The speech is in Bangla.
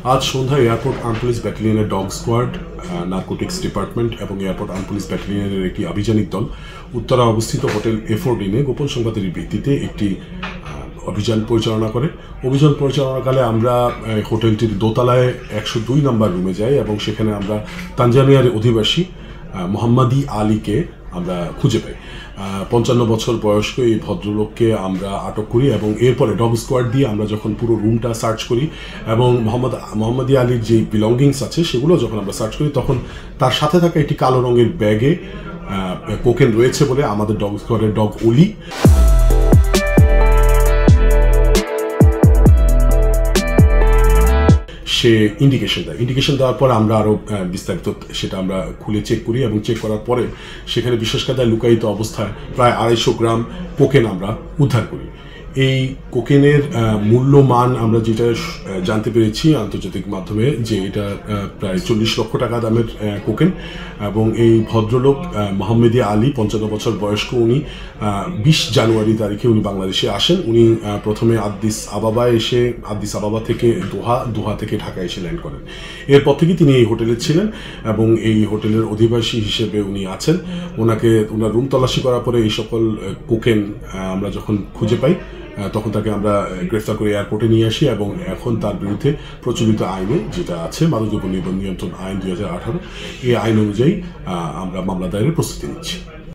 আজ সন্ধ্যায় এয়ারপোর্ট আর্ম পুলিশ ব্যাটালিয়নের ডগ স্কোয়াড, নার্কোটিক্স ডিপার্টমেন্ট এবং এয়ারপোর্ট আর্ম পুলিশ ব্যাটালিয়নের একটি আভিযানিক দল উত্তরা অবস্থিত হোটেল এফোর্ডিনে গোপন সংবাদের ভিত্তিতে একটি অভিযান পরিচালনা করে। অভিযান পরিচালনাকালে আমরা হোটেলটির দোতলায় 102 নম্বর রুমে যাই এবং সেখানে আমরা তানজানিয়ার অধিবাসী মোহাম্মদী আলীকে আমরা খুঁজে পাই। 55 বছর বয়স্ক এই ভদ্রলোককে আমরা আটক করি এবং এরপরে ডগ স্কোয়াড দিয়ে আমরা যখন পুরো রুমটা সার্চ করি এবং মোহাম্মদী আলীর যে বিলঙ্গিংস আছে সেগুলো যখন আমরা সার্চ করি, তখন তার সাথে থাকা একটি কালো রঙের ব্যাগে কোকেন রয়েছে বলে আমাদের ডগ স্কোয়াডের ডগ ওলি সে ইন্ডিকেশন দেওয়ার পর আমরা আরও বিস্তারিত সেটা আমরা খুলে চেক করি এবং চেক করার পরে সেখানে বিশেষ কায়দায় লুকায়িত অবস্থায় প্রায় 250 গ্রাম কোকেন আমরা উদ্ধার করি। এই কোকেনের মূল্যমান আমরা যেটা জানতে পেরেছি আন্তর্জাতিক মাধ্যমে যে এটা প্রায় 40 লক্ষ টাকা দামের কোকেন এবং এই ভদ্রলোক মোহাম্মদী আলী 55 বছর বয়স্ক, উনি 20 জানুয়ারি তারিখে উনি বাংলাদেশে আসেন। উনি প্রথমে আদিস আবাবা থেকে দোহা থেকে ঢাকা এসে ল্যান্ড করেন। এরপর থেকে তিনি এই হোটেলে ছিলেন এবং এই হোটেলের অধিবাসী হিসেবে উনি আছেন। ওনার রুম তল্লাশি করার পরে এই সকল কোকেন আমরা যখন খুঁজে পাই তখন তাকে আমরা গ্রেফতার করে এয়ারপোর্টে নিয়ে আসি এবং এখন তার বিরুদ্ধে প্রচলিত আইনে যেটা আছে মাদকদ্রব্য নিয়ন্ত্রণ আইন 2018 এই আইন অনুযায়ী আমরা মামলা দায়েরের প্রস্তুতি নিচ্ছি।